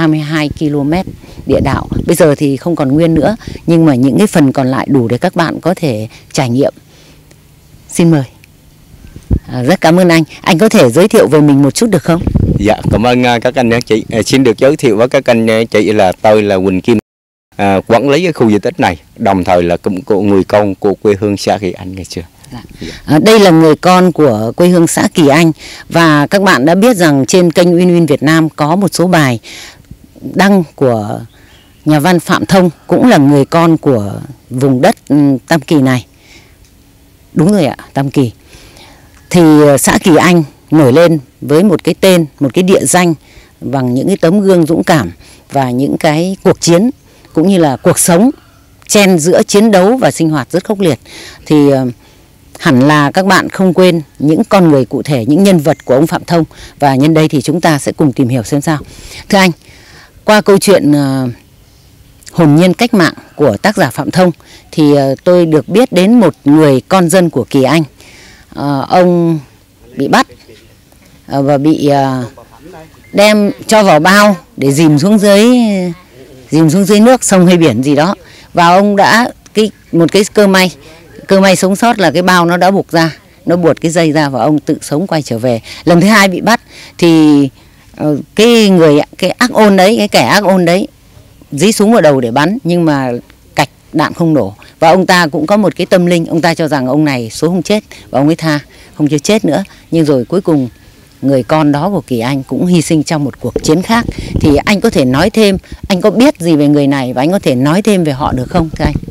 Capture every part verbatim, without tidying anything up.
ba mươi hai ki lô mét địa đạo. Bây giờ thì không còn nguyên nữa, nhưng mà những cái phần còn lại đủ để các bạn có thể trải nghiệm. Xin mời. À, rất cảm ơn anh. Anh có thể giới thiệu về mình một chút được không? Dạ, cảm ơn các anh chị. Xin được giới thiệu với các anh chị là tôi là Quỳnh Kim, à, quản lý cái khu di tích này, đồng thời là cũng của người con của quê hương xã Kỳ Anh ngày xưa. À, đây là người con của quê hương xã Kỳ Anh, và các bạn đã biết rằng trên kênh Uyên Uyên Việt Nam có một số bài đăng của nhà văn Phạm Thông, cũng là người con của vùng đất Tam Kỳ này. Đúng rồi ạ, Tam Kỳ. Thì xã Kỳ Anh nổi lên với một cái tên, một cái địa danh bằng những cái tấm gương dũng cảm và những cái cuộc chiến cũng như là cuộc sống chen giữa chiến đấu và sinh hoạt rất khốc liệt. Thì hẳn là các bạn không quên những con người cụ thể, những nhân vật của ông Phạm Thông, và nhân đây thì chúng ta sẽ cùng tìm hiểu xem sao. Thưa anh, qua câu chuyện uh, hồn nhiên cách mạng của tác giả Phạm Thông thì uh, tôi được biết đến một người con dân của Kỳ Anh. Uh, ông bị bắt uh, và bị uh, đem cho vào bao để dìm xuống dưới dìm xuống dưới nước sông hay biển gì đó, và ông đã cái một cái cơ may cơ may sống sót là cái bao nó đã buộc ra, nó buộc cái dây ra, và ông tự sống quay trở về. Lần thứ hai bị bắt thì uh, cái người cái ác ôn đấy, cái kẻ ác ôn đấy dí súng vào đầu để bắn, nhưng mà cạch đạn không nổ, và ông ta cũng có một cái tâm linh, ông ta cho rằng ông này số không chết và ông ấy tha, không cho chết nữa. Nhưng rồi cuối cùng người con đó của Kỳ Anh cũng hy sinh trong một cuộc chiến khác. Thì anh có thể nói thêm, anh có biết gì về người này và anh có thể nói thêm về họ được không thưa anh?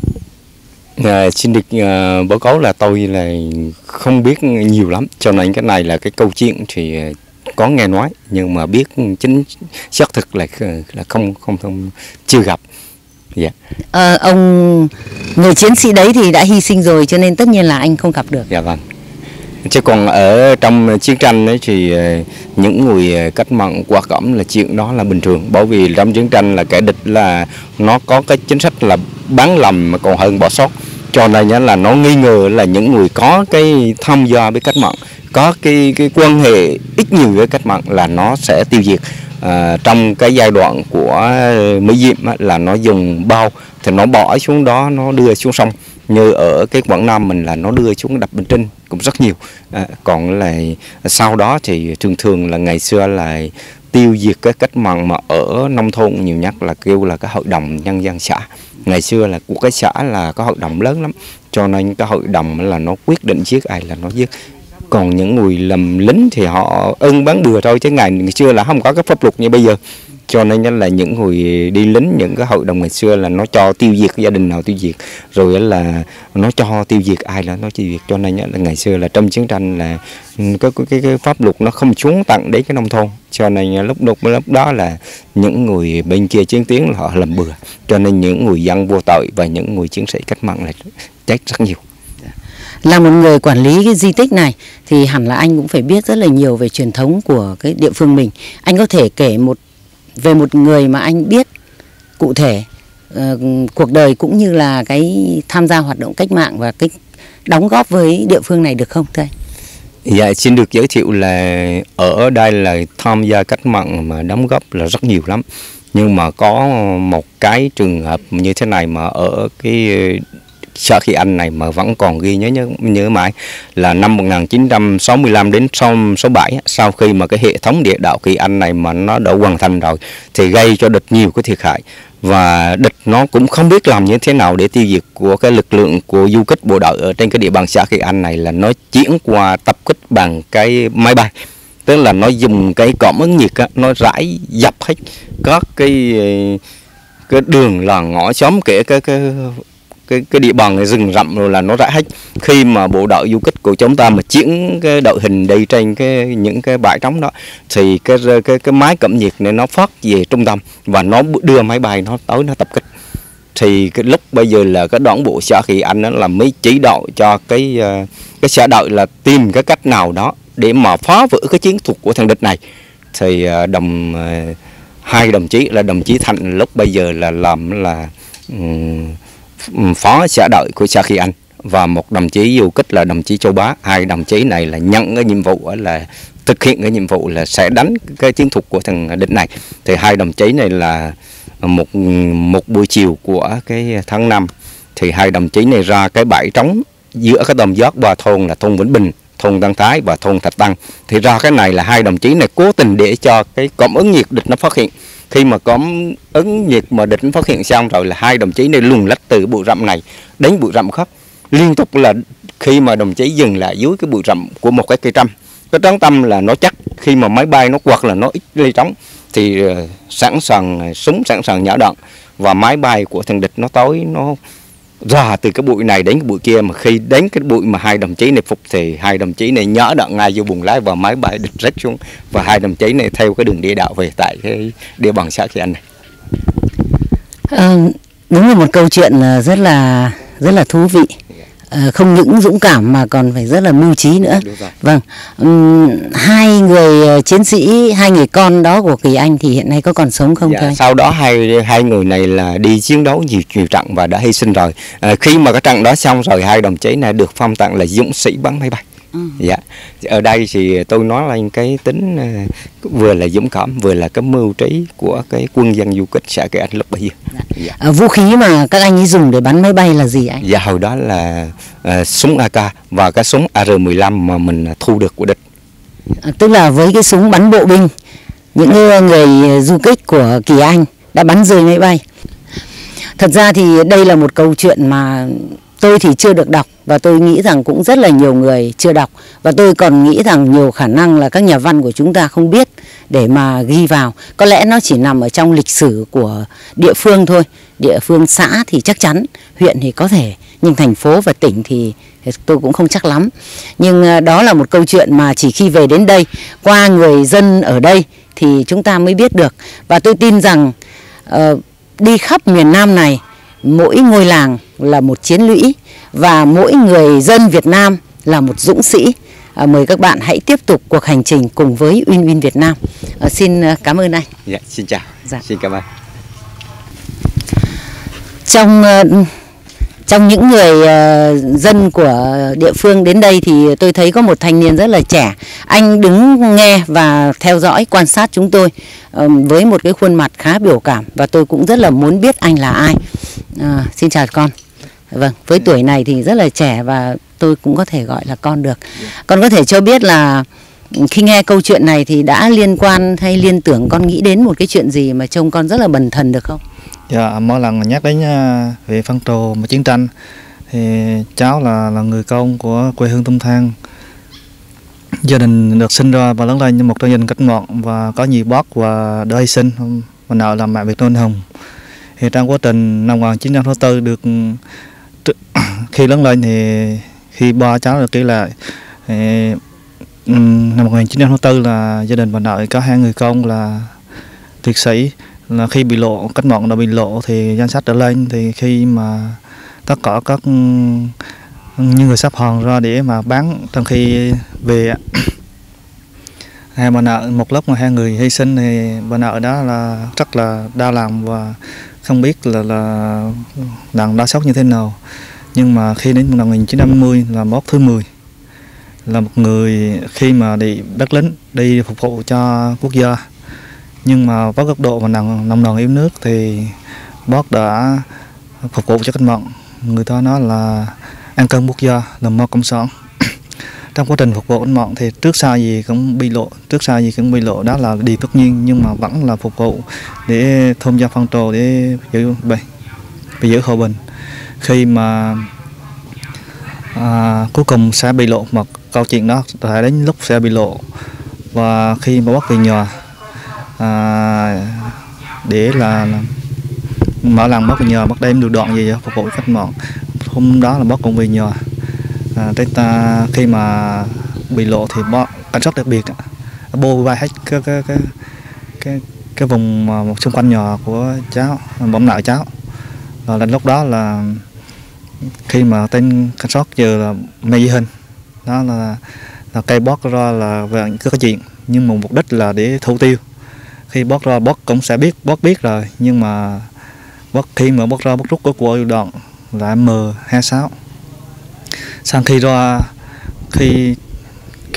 À, xin được uh, báo cáo là tôi là không biết nhiều lắm, cho nên cái này là cái câu chuyện thì có nghe nói, nhưng mà biết chính xác thực là là không không không chưa gặp. Dạ. À, ông người chiến sĩ đấy thì đã hy sinh rồi, cho nên tất nhiên là anh không gặp được. Dạ vâng. Chứ còn ở trong chiến tranh ấy thì những người cách mạng qua cổng là chuyện đó là bình thường, bởi vì trong chiến tranh là kẻ địch là nó có cái chính sách là bán lầm mà còn hơn bỏ sót, cho nên là nó nghi ngờ là những người có cái tham gia với cách mạng, có cái cái quan hệ ít nhiều với cách mạng là nó sẽ tiêu diệt. À, trong cái giai đoạn của Mỹ Diệm là nó dùng bao thì nó bỏ xuống đó, nó đưa xuống sông, như ở cái Quảng Nam mình là nó đưa xuống đập Bình Trinh cũng rất nhiều. À, còn là sau đó thì thường thường là ngày xưa là tiêu diệt cái cách mạng mà ở nông thôn nhiều nhất là kêu là cái hội đồng nhân dân xã. Ngày xưa là của cái xã là có hội đồng lớn lắm, cho nên cái hội đồng là nó quyết định giết ai là nó giết. Còn những người làm lính thì họ ưng bán bừa thôi, chứ ngày, ngày xưa là không có cái pháp luật như bây giờ. Cho nên là những người đi lính, những cái hội đồng ngày xưa là nó cho tiêu diệt gia đình nào tiêu diệt, rồi là nó cho tiêu diệt ai là nó tiêu diệt. Cho nên là ngày xưa là trong chiến tranh là cái, cái, cái pháp luật nó không xuống tận đến cái nông thôn, cho nên lúc, lúc, lúc đó là những người bên kia chiến tiến là họ làm bừa, cho nên những người dân vô tội và những người chiến sĩ cách mạng là chết rất nhiều. Là một người quản lý cái di tích này thì hẳn là anh cũng phải biết rất là nhiều về truyền thống của cái địa phương mình. Anh có thể kể một về một người mà anh biết cụ thể uh, cuộc đời cũng như là cái tham gia hoạt động cách mạng và cái đóng góp với địa phương này được không thưa anh? Dạ, xin được giới thiệu là ở đây là tham gia cách mạng mà đóng góp là rất nhiều lắm. Nhưng mà có một cái trường hợp như thế này mà ở cái xã Kỳ Anh này mà vẫn còn ghi nhớ nhớ, nhớ mãi là năm một nghìn chín trăm sáu mươi lăm đến sáu mươi bảy, sau khi mà cái hệ thống địa đạo Kỳ Anh này mà nó đã hoàn thành rồi thì gây cho địch nhiều cái thiệt hại, và địch nó cũng không biết làm như thế nào để tiêu diệt của cái lực lượng của du kích bộ đội ở trên cái địa bàn xã Kỳ Anh này, là nó chuyển qua tập kích bằng cái máy bay, tức là nó dùng cái cảm ứng nhiệt á, nó rải dập hết các cái cái đường làng ngõ xóm, kể cái cái cái cái địa bàn này rừng rậm rồi là nó rải hết. Khi mà bộ đội du kích của chúng ta mà chuyển cái đội hình đi trên cái những cái bãi trống đó thì cái cái cái máy cảm nhiệt này nó phát về trung tâm và nó đưa máy bay nó tới nó tập kích. Thì cái lúc bây giờ là cái đoạn bộ xã Kỳ Anh đó là mới chỉ đạo cho cái cái xã đội là tìm cái cách nào đó để mà phá vỡ cái chiến thuật của thằng địch này. Thì đồng hai đồng chí là đồng chí Thành lúc bây giờ là làm là um, phó xã đội của xã Kỳ Anh, và một đồng chí du kích là đồng chí Châu Bá. Hai đồng chí này là nhận cái nhiệm vụ là thực hiện cái nhiệm vụ là sẽ đánh cái chiến thuật của thằng địch này. Thì hai đồng chí này là một một buổi chiều của cái tháng năm thì hai đồng chí này ra cái bãi trống giữa cái đầm dốc ba thôn là thôn Vĩnh Bình, thôn Tân Thái và thôn Thạch Tăng. Thì ra cái này là hai đồng chí này cố tình để cho cái cảm ứng nhiệt địch nó phát hiện. Khi mà cảm ứng nhiệt mà địch nó phát hiện xong rồi là hai đồng chí này luồn lách từ bụi rậm này đến bụi rậm khác. Liên tục là khi mà đồng chí dừng lại dưới cái bụi rậm của một cái cây trăm, cái trống tâm là nó chắc, khi mà máy bay nó quật là nó ít ly trống thì uh, sẵn sàng súng sẵn sàng nhả đạn, và máy bay của thằng địch nó tối nó ra từ cái bụi này đến cái bụi kia, mà khi đến cái bụi mà hai đồng chí này phục thì hai đồng chí này nhỡ đạn ngay vô buồng lái và máy bay địch rách xuống, và hai đồng chí này theo cái đường địa đạo về tại cái địa bàn xã Kỳ Anh này. À, đúng là một câu chuyện rất là rất là thú vị. À, không những dũng cảm mà còn phải rất là mưu trí nữa. Vâng, uhm, hai người chiến sĩ, hai người con đó của Kỳ Anh thì hiện nay có còn sống không? Dạ, sau đó hai hai người này là đi chiến đấu nhiều nhiều trận và đã hy sinh rồi. À, khi mà cái trận đó xong rồi hai đồng chí này được phong tặng là dũng sĩ bắn máy bay. Ừ. Dạ, ở đây thì tôi nói lên cái tính uh, vừa là dũng cảm vừa là cái mưu trí của cái quân dân du kích xã Kỳ Anh lúc bây giờ. Dạ. Dạ. À, vũ khí mà các anh ấy dùng để bắn máy bay là gì anh? Dạ, hồi đó là uh, súng a ca và cái súng A R mười lăm mà mình thu được của địch. À, tức là với cái súng bắn bộ binh, những người du kích của Kỳ Anh đã bắn rơi máy bay. Thật ra thì đây là một câu chuyện mà tôi thì chưa được đọc, và tôi nghĩ rằng cũng rất là nhiều người chưa đọc, và tôi còn nghĩ rằng nhiều khả năng là các nhà văn của chúng ta không biết để mà ghi vào. Có lẽ nó chỉ nằm ở trong lịch sử của địa phương thôi. Địa phương xã thì chắc chắn, huyện thì có thể, nhưng thành phố và tỉnh thì tôi cũng không chắc lắm. Nhưng đó là một câu chuyện mà chỉ khi về đến đây, qua người dân ở đây thì chúng ta mới biết được. Và tôi tin rằng uh, đi khắp miền Nam này, mỗi ngôi làng là một chiến lũy và mỗi người dân Việt Nam là một dũng sĩ. À, mời các bạn hãy tiếp tục cuộc hành trình cùng với Uyên Uyên Việt Nam. À, xin cảm ơn anh. Dạ, xin chào. Dạ. Xin cảm ơn. Trong trong những người uh, dân của địa phương đến đây thì tôi thấy có một thanh niên rất là trẻ. Anh đứng nghe và theo dõi quan sát chúng tôi uh, với một cái khuôn mặt khá biểu cảm, và tôi cũng rất là muốn biết anh là ai. Uh, xin chào con. Vâng, với tuổi này thì rất là trẻ và tôi cũng có thể gọi là con được. Con có thể cho biết là khi nghe câu chuyện này thì đã liên quan hay liên tưởng, con nghĩ đến một cái chuyện gì mà trông con rất là bần thần được không? Dạ, mỗi lần nhắc đến về phân trồ mà chiến tranh thì cháu là là người con của quê hương Tum Thang. Gia đình được sinh ra và lớn lên như một gia đình cách mạng và có nhiều bác và đã hy sinh, và nào là mẹ Việt Nam anh hùng. Thì trong quá trình năm một nghìn chín trăm sáu mươi tư được khi lớn lên thì khi ba cháu được kể lại thì, năm một nghìn chín trăm sáu mươi tư là gia đình bà nội có hai người con là liệt sĩ, là khi bị lộ cách mạng đã bị lộ thì danh sách trở lên, thì khi mà tất cả các những người sắp hòn ra để mà bán, trong khi về hai bà nội một lúc mà hai người hy sinh thì bà nội đó là rất là đau lòng và không biết là là đằng đau sốc như thế nào. Nhưng mà khi đến năm một nghìn chín trăm năm mươi là mốc thứ mười, là một người khi mà đi đất lính đi phục vụ cho quốc gia, nhưng mà với góc độ mà nồng nồng nàn yêu nước thì bác đã phục vụ cho cách mạng. Người ta nói là ăn cơm quốc gia, làm mo cộng sản. Trong quá trình phục vụ cách mạng thì trước sau gì cũng bị lộ, trước sau gì cũng bị lộ, đó là điều tất nhiên, nhưng mà vẫn là phục vụ để tham gia phong trào để giữ bình, để giữ hòa bình. Khi mà à, cuối cùng sẽ bị lộ, một câu chuyện đó phải đến lúc sẽ bị lộ, và khi mà bác về nhà à, để là, là mở lần bác về nhà, bác đem được đoạn gì phục vụ cách mạng. Hôm đó là bác cũng về nhà. À, ta, khi mà bị lộ thì bác cảnh sát đặc biệt bô vai hết cái cái cái cái cái vùng mà xung quanh nhà của cháu, bỗng nợ cháu. Rồi đến lúc đó là khi mà tên cảnh sát giờ là mê di hình đó là là cây bót ra là về cái chuyện, nhưng mà mục đích là để thủ tiêu. Khi bót ra bót cũng sẽ biết, bót biết rồi, nhưng mà bót khi mà bót ra bót rút cái của đoạn là M hai sáu. Sau khi ra khi khi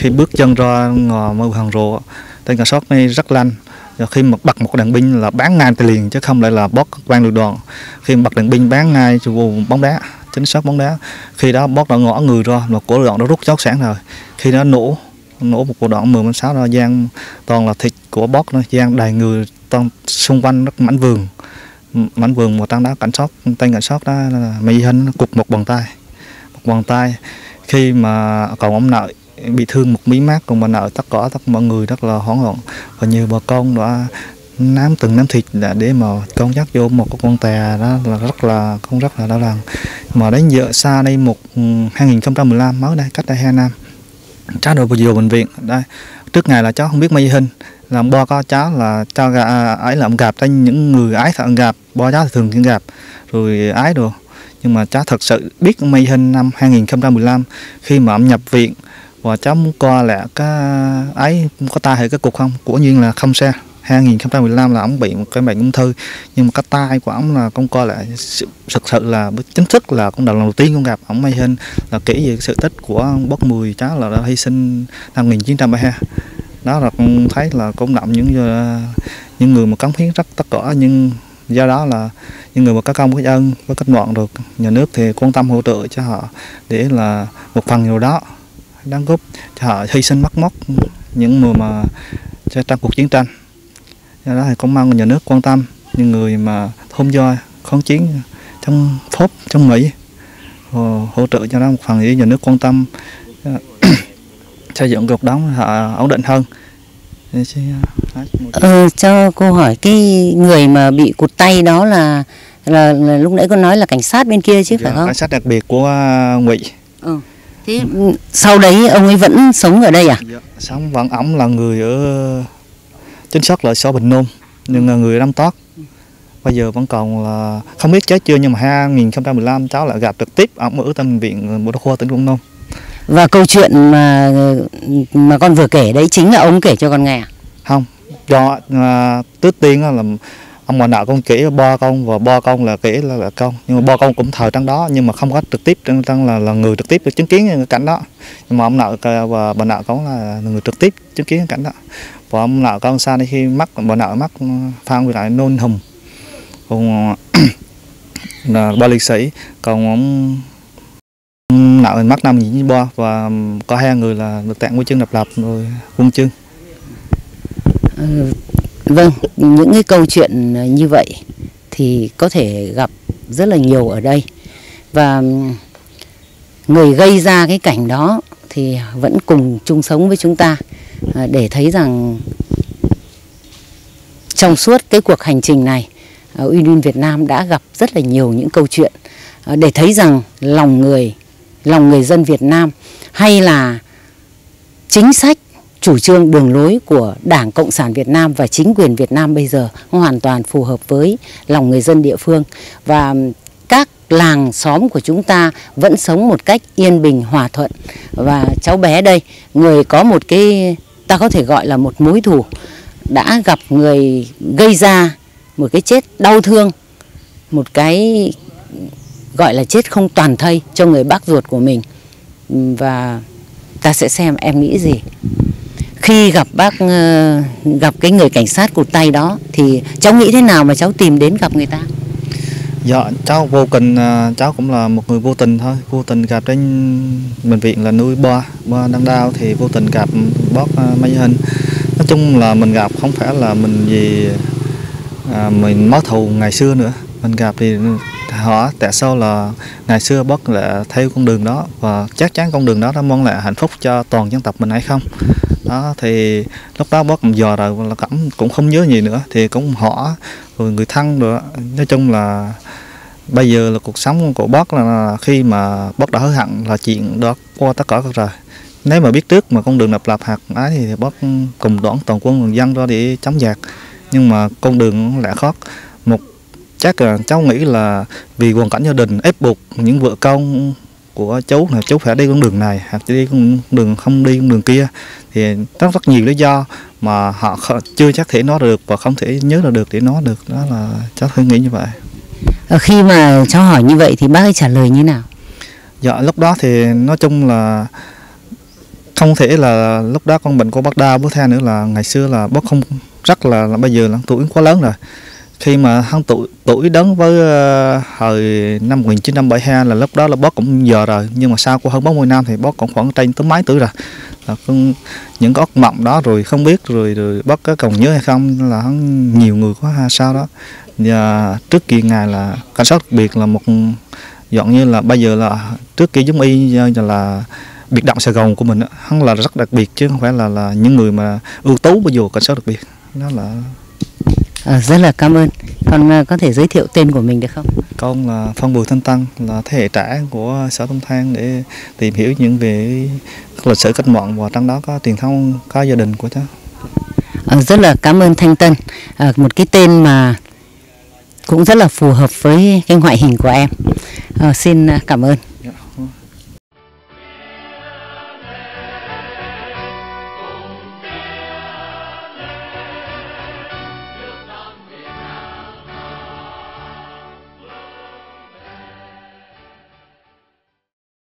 khi bước chân ra ngò mưu hàng rùa, tên cảnh sát này rất lanh. Và khi mà bật một đàn binh là bán ngay từ liền chứ không lại là bót quan lựu đạn. Khi mà bật đàn binh bán ngay cho vùng bóng đá, chính xác bóng đá. Khi đó bót đã ngõ người ra mà cổ đạn nó rút chốt sẵn rồi. Khi đó nổ nổ một cổ đạn mười mươi sáu ra giang toàn là thịt của bót nó giang đầy người, toàn xung quanh rất mảnh vườn mảnh vườn một trong đó cảnh sát tên cảnh sát đó là Mỹ Hinh cụt một bàn tay một bàn tay. Khi mà còn ông Nợ bị thương một mí mắt, còn bà Nợ tất cả tất mọi người rất là hoảng loạn và nhiều bà con đã nắm từng nắm thịt để mà con dắt vô một con tè đó là rất là không rất là đau lòng. Mà đến giờ xa đây một hai nghìn không trăm mười lăm mới đây cách đây hai năm cháu được vào bệnh viện đây. Trước ngày là cháu không biết Mỹ Hinh làm bo có cháu là cháu ấy làm gặp trên những người ái thợ gặp bo cháu thì thường xuyên gặp rồi ái đồ, nhưng mà cháu thật sự biết Mỹ Hinh năm hai nghìn không trăm mười lăm khi mà ông nhập viện và cháu muốn coi là cái ấy có tai hay cái cục không, quả nhiên là không sao. hai nghìn không trăm mười lăm là ông bị một cái bệnh ung thư, nhưng mà cái tai của ông là con coi lại thực sự là chính thức là con lần đầu tiên con gặp ông Mỹ Hinh là kỹ về sự tích của bác Mười cháu là đã hy sinh năm một nghìn chín trăm bảy mươi hai. Đó là con thấy là cũng động những những người mà cống hiến rất tất cả, nhưng do đó là những người mà có công có ơn với cách mạng được nhà nước thì quan tâm hỗ trợ cho họ để là một phần nào đó đóng góp cho họ hy sinh mất mát những người mà trong cuộc chiến tranh. Do đó thì cũng mong nhà nước quan tâm những người mà tham gia kháng chiến trong Pháp, trong Mỹ, hỗ trợ cho nó một phần để nhà nước quan tâm xây dựng cuộc đóng họ ổn định hơn. Ờ, cho cô hỏi cái người mà bị cụt tay đó là là, là lúc nãy con nói là cảnh sát bên kia chứ dạ, phải không? Cảnh sát đặc biệt của Ngụy. Ừ. Thế ừ. Sau đấy ông ấy vẫn sống ở đây à? Dạ, sống vẫn ổng là người ở chính xác là xã Bình Nôm, nhưng là người Nam Toát. Bây giờ vẫn còn là không biết chết chưa, nhưng mà hai nghìn không trăm mười lăm cháu lại gặp trực tiếp ổng ở bệnh viện Bộ Đa khoa tỉnh Quảng Nam. Và câu chuyện mà mà con vừa kể đấy chính là ông kể cho con nghe à? Không, do à, trước tiên là ông bà Nợ con kể ba con và ba con là kể là, là con, nhưng mà ba con cũng thời trong đó nhưng mà không có trực tiếp trong là là người trực tiếp được chứng kiến cái cảnh đó, nhưng mà ông Nợ và bà Nợ con là người trực tiếp chứng kiến cái cảnh đó. Và ông Nợ con xa đây khi mắc bà Nợ mắc Phan Huy Lại nôn hùng, còn là ba liệt sĩ, còn ông Nợ mắc năm một nghìn chín trăm chín mươi ba và có hai người là được tặng huy chương độc lập rồi huân chương. Ừ, vâng, những cái câu chuyện như vậy thì có thể gặp rất là nhiều ở đây, và người gây ra cái cảnh đó thì vẫn cùng chung sống với chúng ta, để thấy rằng trong suốt cái cuộc hành trình này, Uyên Uyên Việt Nam đã gặp rất là nhiều những câu chuyện để thấy rằng lòng người lòng người dân Việt Nam hay là chính sách, chủ trương, đường lối của Đảng Cộng sản Việt Nam và chính quyền Việt Nam bây giờ hoàn toàn phù hợp với lòng người dân địa phương, và các làng xóm của chúng ta vẫn sống một cách yên bình, hòa thuận. Và cháu bé đây, người có một cái, ta có thể gọi là một mối thù, đã gặp người gây ra một cái chết đau thương, một cái gọi là chết không toàn thây cho người bác ruột của mình. Và ta sẽ xem em nghĩ gì khi gặp bác uh, gặp cái người cảnh sát cụt tay đó, thì cháu nghĩ thế nào mà cháu tìm đến gặp người ta? Dạ, cháu vô tình, cháu cũng là một người vô tình thôi, vô tình gặp đến bệnh viện là nuôi ba ba đang đau thì vô tình gặp bác Mỹ Hinh. Nói chung là mình gặp không phải là mình gì à, mình máu thù ngày xưa nữa, mình gặp thì họ tại sao là ngày xưa bác lại theo con đường đó, và chắc chắn con đường đó đã mang lại hạnh phúc cho toàn dân tộc mình hay không. Đó thì lúc đó bác cũng dò rồi là cũng cũng không nhớ gì nữa, thì cũng họ rồi người thân rồi. Nói chung là bây giờ là cuộc sống của bác là khi mà bác đã hối hận là chuyện đó qua tất cả rồi. Nếu mà biết trước mà con đường độc lập hạt ấy thì bác cùng đoàn toàn quân toàn dân ra để chống giặc, nhưng mà con đường lại khác. Một chắc là cháu nghĩ là vì hoàn cảnh gia đình ép buộc những vợ con của chú là chú phải đi con đường này hoặc đi con đường không đi con đường kia, thì rất rất nhiều lý do mà họ chưa chắc thể nói được và không thể nhớ ra được để nói được. Đó là cháu hơi nghĩ như vậy. Khi mà cháu hỏi như vậy thì bác ấy trả lời như nào? Dạ lúc đó thì nói chung là không thể là lúc đó con bệnh của bác đa bố theo nữa, là ngày xưa là bác không rất là, là bây giờ là tuổi quá lớn rồi. Khi mà hắn tuổi tuổi đến với uh, hồi năm một nghìn chín trăm bảy mươi hai là lúc đó là bác cũng giờ rồi, nhưng mà sau của hơn bốn mươi năm thì bác cũng khoảng trên tới mấy tuổi rồi. Là con, những cái ác mộng đó rồi không biết rồi rồi bác có còn nhớ hay không, là hắn nhiều người quá ha sao đó. Và trước kia ngài là cảnh sát đặc biệt là một dọn như là bây giờ là trước kia giống y như là biệt động Sài Gòn của mình, hắn là rất đặc biệt chứ không phải là là những người mà ưu tú bây giờ cảnh sát đặc biệt. Đó là À, rất là cảm ơn. Con uh, có thể giới thiệu tên của mình được không? Con là Phan Bùi Thanh Tân, là thế hệ trẻ của xã Tâm Thang để tìm hiểu những về lịch sử cách mạng và trong đó có truyền thống, có gia đình của cháu. À, rất là cảm ơn Thanh Tân, à, một cái tên mà cũng rất là phù hợp với cái ngoại hình của em. À, xin cảm ơn.